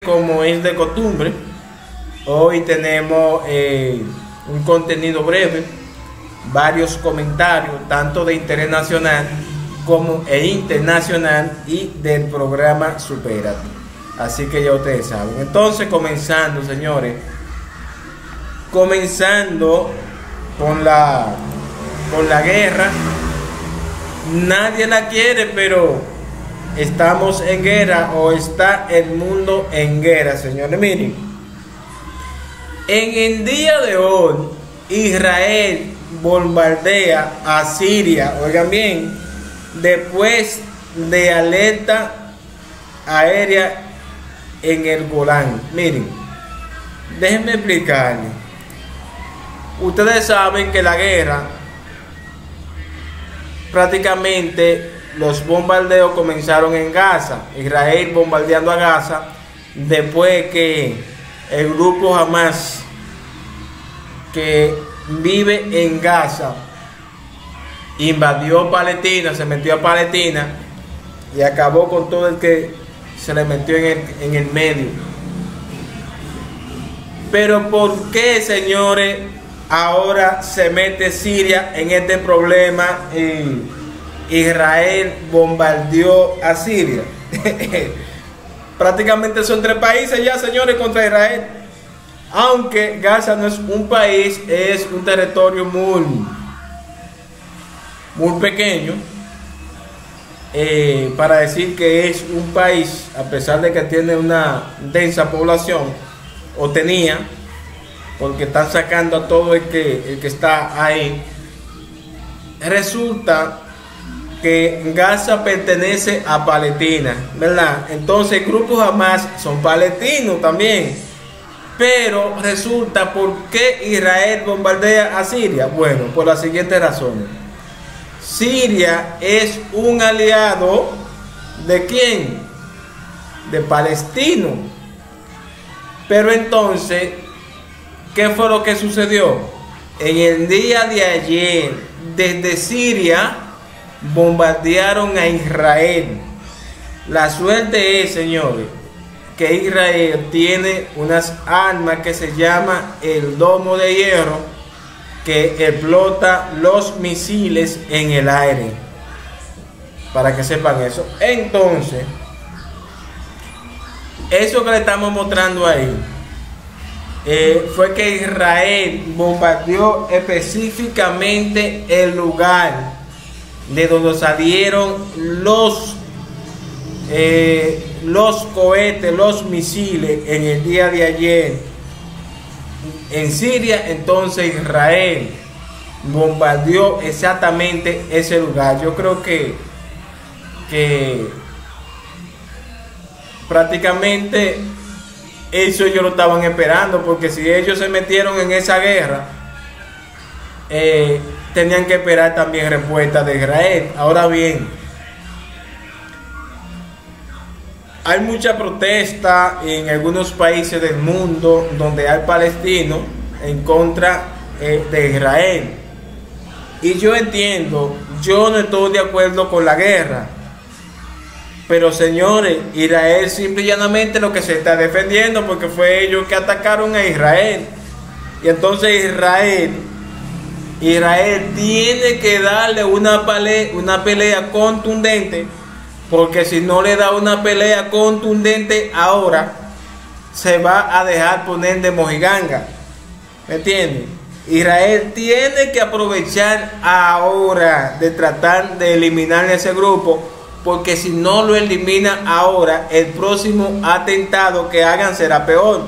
como es de costumbre, hoy tenemos un contenido breve, varios comentarios, tanto de interés nacional como internacional y del programa Supérate. Así que ya ustedes saben. Entonces, comenzando, señores, comenzando con la guerra. Nadie la quiere, pero estamos en guerra, o está el mundo en guerra, señores. Miren, en el día de hoy Israel bombardea a Siria, oigan bien, después de alerta aérea en el Golán. Miren, déjenme explicarles. Ustedes saben que la guerra, prácticamente los bombardeos comenzaron en Gaza. Israel bombardeando a Gaza después que el grupo Hamas, que vive en Gaza, invadió Palestina, se metió a Palestina y acabó con todo el que se le metió en el medio. Pero ¿por qué, señores, ahora se mete Siria en este problema? Israel bombardeó a Siria. Prácticamente son 3 países ya, señores, contra Israel. Aunque Gaza no es un país, es un territorio muy pequeño, para decir que es un país, a pesar de que tiene una densa población, o tenía, porque están sacando a todo el que está ahí. Resulta que Gaza pertenece a Palestina, ¿verdad? Entonces grupos Hamas son palestinos también. Pero resulta, ¿por qué Israel bombardea a Siria? Bueno, por las siguientes razones. Siria es un aliado ¿de quién? De palestino. Pero entonces, ¿qué fue lo que sucedió? En el día de ayer, desde Siria bombardearon a Israel. La suerte es, señores, que Israel tiene unas armas que se llama el domo de hierro, que explota los misiles en el aire, para que sepan eso. Entonces, eso que le estamos mostrando ahí fue que Israel bombardeó específicamente el lugar de donde salieron los cohetes, los misiles en el día de ayer en Siria. Entonces Israel bombardeó exactamente ese lugar. Yo creo que prácticamente eso ellos lo estaban esperando, porque si ellos se metieron en esa guerra, tenían que esperar también respuesta de Israel. Ahora bien, hay mucha protesta en algunos países del mundo donde hay palestinos en contra de Israel. Y yo entiendo, yo no estoy de acuerdo con la guerra. Pero señores, Israel simple y llanamente lo que se está defendiendo, porque fue ellos que atacaron a Israel. Y entonces Israel tiene que darle una pelea contundente, porque si no le da una pelea contundente ahora, se va a dejar poner de mojiganga. ¿Me entienden? Israel tiene que aprovechar ahora de tratar de eliminar ese grupo, porque si no lo elimina ahora, el próximo atentado que hagan será peor.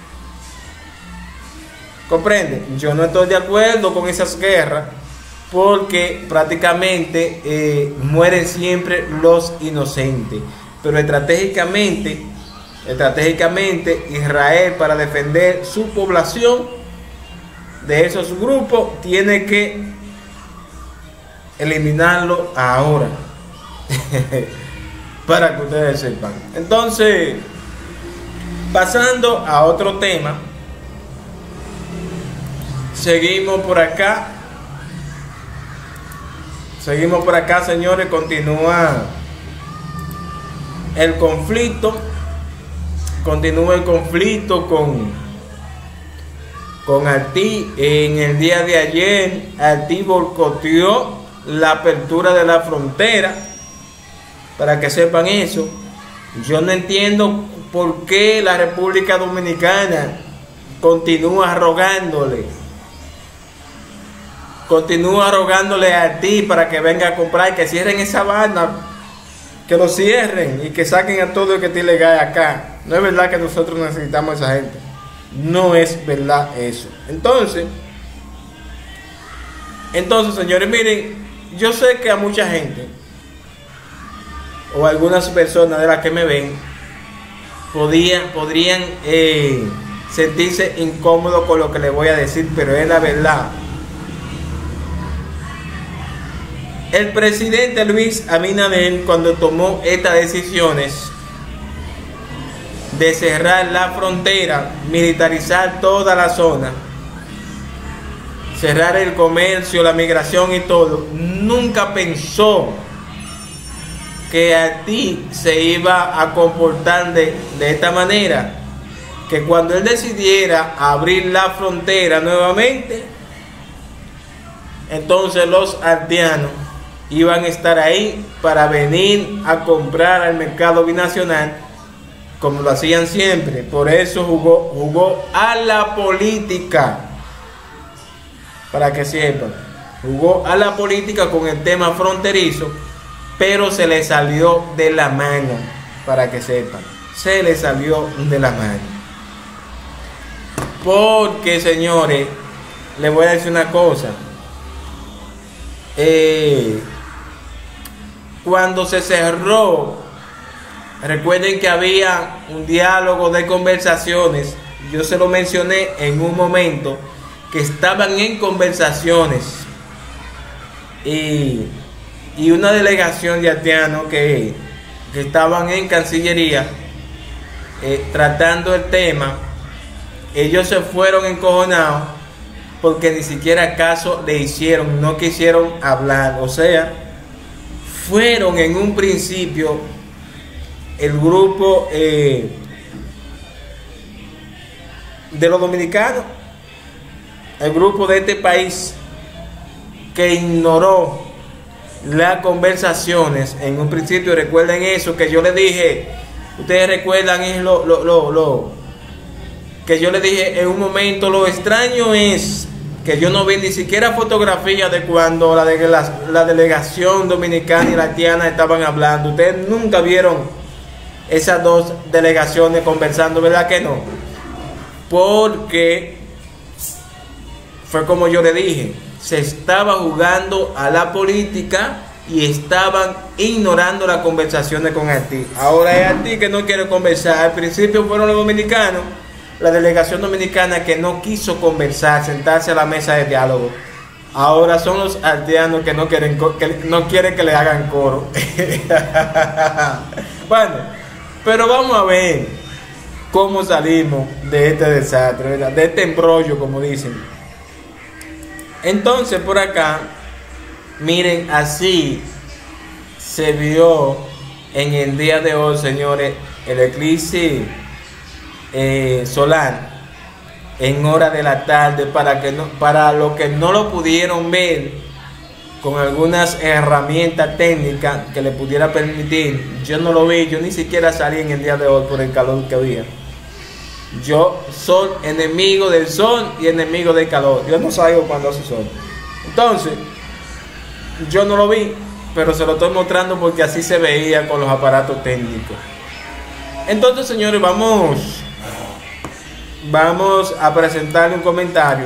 ¿Comprende? Yo no estoy de acuerdo con esas guerras, porque prácticamente mueren siempre los inocentes. Pero estratégicamente Israel, para defender su población de esos grupos, tiene que eliminarlo ahora. Para que ustedes sepan. Entonces, pasando a otro tema, seguimos por acá, señores. Continúa el conflicto continúa el conflicto con Haití. En el día de ayer, Haití boicoteó la apertura de la frontera, para que sepan eso. Yo no entiendo por qué la República Dominicana continúa rogándole a Haití para que venga a comprar, que cierren esa banda, que lo cierren y que saquen a todo el que esté ilegal acá. No es verdad que nosotros necesitamos a esa gente, no es verdad eso. Entonces señores, miren, yo sé que a mucha gente o algunas personas de las que me ven podrían sentirse incómodos con lo que les voy a decir, pero es la verdad. El presidente Luis Abinader, cuando tomó estas decisiones de cerrar la frontera, militarizar toda la zona, cerrar el comercio, la migración y todo, nunca pensó que Haití se iba a comportar de esta manera, que cuando él decidiera abrir la frontera nuevamente, entonces los haitianos iban a estar ahí para venir a comprar al mercado binacional, como lo hacían siempre. Por eso jugó a la política, para que sepan, jugó a la política con el tema fronterizo, pero se le salió de la mano, para que sepan, se le salió de la mano. Porque, señores, les voy a decir una cosa. Cuando se cerró, recuerden que había un diálogo de conversaciones. Yo se lo mencioné en un momento, que estaban en conversaciones y una delegación de haitianos que estaban en Cancillería tratando el tema. Ellos se fueron encojonados porque ni siquiera caso le hicieron, no quisieron hablar. O sea, fueron en un principio el grupo de los dominicanos, el grupo de este país, que ignoró las conversaciones en un principio. Recuerden eso que yo les dije, ustedes recuerdan, es lo que yo les dije en un momento. Lo extraño es que yo no vi ni siquiera fotografías de cuando la delegación dominicana y la haitiana estaban hablando. Ustedes nunca vieron esas dos delegaciones conversando, ¿verdad que no? Porque fue como yo le dije, se estaba jugando a la política y estaban ignorando las conversaciones con Haití. Ahora es Haití que no quiere conversar. Al principio fueron los dominicanos, la delegación dominicana, que no quiso conversar, sentarse a la mesa de diálogo. Ahora son los haitianos que no quieren que le hagan coro. Bueno, pero vamos a ver cómo salimos de este desastre, ¿verdad? De este embrollo, como dicen. Entonces, por acá, miren, así se vio en el día de hoy, señores, el eclipse solar en hora de la tarde. Para los que no lo pudieron ver con algunas herramientas técnicas que le pudiera permitir, yo no lo vi, yo ni siquiera salí en el día de hoy por el calor que había. Yo soy enemigo del sol y enemigo del calor. Yo no salgo cuando hace sol. Entonces, yo no lo vi, pero se lo estoy mostrando porque así se veía con los aparatos técnicos. Entonces, señores, vamos a presentarle un comentario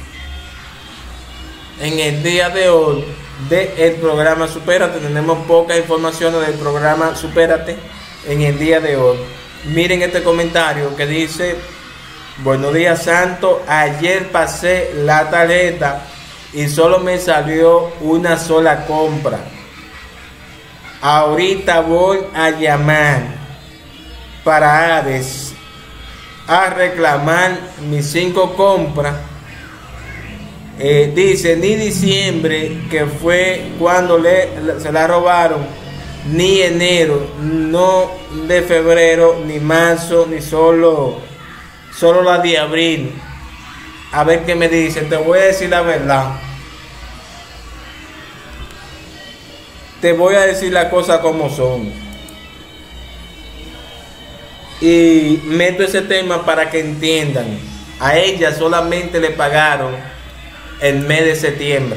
en el día de hoy del programa Supérate. Tenemos pocas informaciones del programa Supérate en el día de hoy. Miren este comentario que dice: buenos días, Santo. Ayer pasé la tarjeta y solo me salió una sola compra. Ahorita voy a llamar para Hades a reclamar mis 5 compras. Dice, ni diciembre, que fue cuando se la robaron, ni enero, no de febrero, ni marzo, ni solo la de abril. A ver qué me dicen. Te voy a decir la verdad. Te voy a decir las cosas como son. Y meto ese tema para que entiendan. A ella solamente le pagaron el mes de septiembre.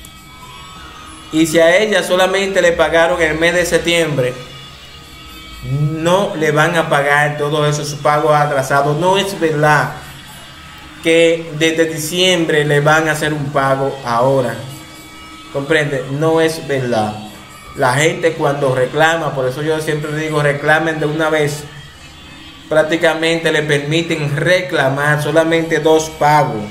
Y si a ella solamente le pagaron el mes de septiembre, no le van a pagar todos esos pagos atrasados. No es verdad que desde diciembre le van a hacer un pago ahora. ¿Comprende? No es verdad. La gente cuando reclama, por eso yo siempre digo, reclamen de una vez. Prácticamente le permiten reclamar solamente 2 pagos.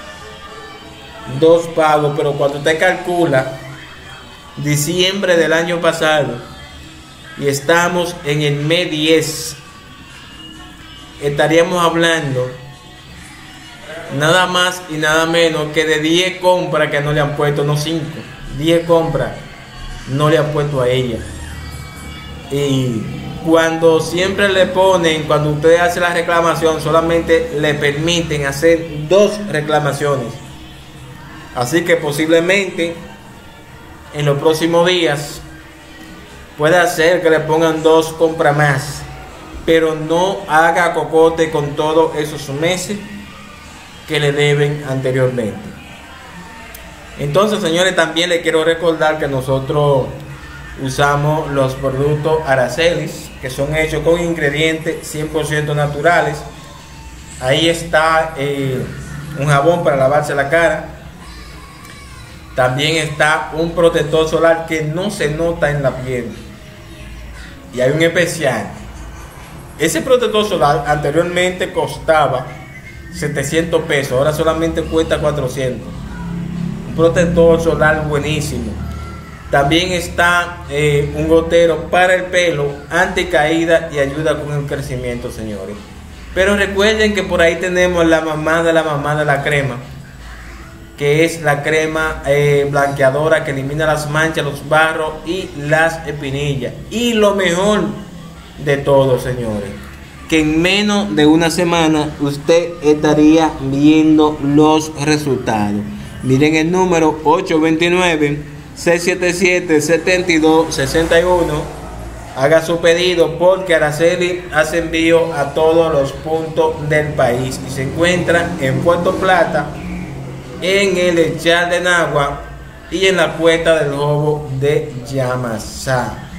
2 pagos, pero cuando usted calcula diciembre del año pasado y estamos en el mes 10, estaríamos hablando nada más y nada menos que de 10 compras que no le han puesto, no 5, 10 compras no le han puesto a ella. Y cuando siempre le ponen, cuando usted hace la reclamación, solamente le permiten hacer 2 reclamaciones. Así que posiblemente en los próximos días puede ser que le pongan 2 compras más, pero no haga cocote con todos esos meses que le deben anteriormente. Entonces, señores, también les quiero recordar que nosotros usamos los productos Aracelis, que son hechos con ingredientes 100% naturales. Ahí está un jabón para lavarse la cara. También está un protector solar que no se nota en la piel. Y hay un especial. Ese protector solar anteriormente costaba 700 pesos, ahora solamente cuesta 400. Un protector solar buenísimo. También está un gotero para el pelo, anticaída y ayuda con el crecimiento, señores. Pero recuerden que por ahí tenemos la mamá de la crema, que es la crema blanqueadora que elimina las manchas, los barros y las espinillas. Y lo mejor de todo, señores, que en menos de una semana usted estaría viendo los resultados. Miren el número 829-677-7261. Haga su pedido porque Araceli hace envío a todos los puntos del país y se encuentra en Puerto Plata, en el Echar de Nagua y en la Puerta del Jobo de Yamasá.